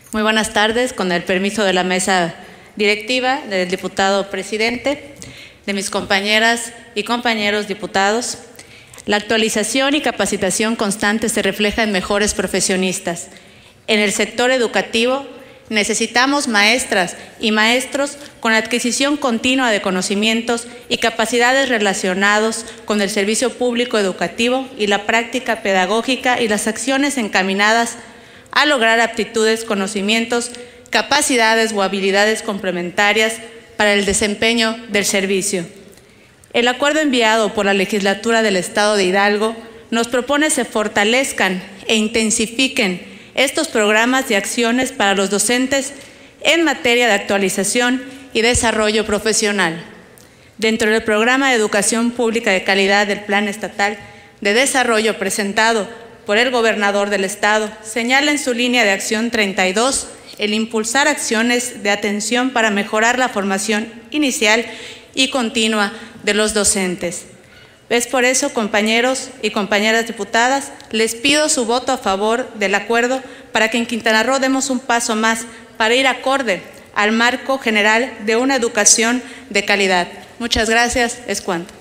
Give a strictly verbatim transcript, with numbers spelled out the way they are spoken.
Muy buenas tardes, con el permiso de la mesa directiva, del diputado presidente, de mis compañeras y compañeros diputados. La actualización y capacitación constante se refleja en mejores profesionistas. En el sector educativo necesitamos maestras y maestros con adquisición continua de conocimientos y capacidades relacionados con el servicio público educativo y la práctica pedagógica y las acciones encaminadas a lograr aptitudes, conocimientos, capacidades o habilidades complementarias para el desempeño del servicio. El acuerdo enviado por la Legislatura del Estado de Hidalgo nos propone se fortalezcan e intensifiquen estos programas y acciones para los docentes en materia de actualización y desarrollo profesional. Dentro del programa de educación pública de calidad del Plan Estatal de Desarrollo presentado por el gobernador del Estado, señala en su línea de acción treinta y dos el impulsar acciones de atención para mejorar la formación inicial y continua de los docentes. Es por eso, compañeros y compañeras diputadas, les pido su voto a favor del acuerdo para que en Quintana Roo demos un paso más para ir acorde al marco general de una educación de calidad. Muchas gracias. Es cuanto.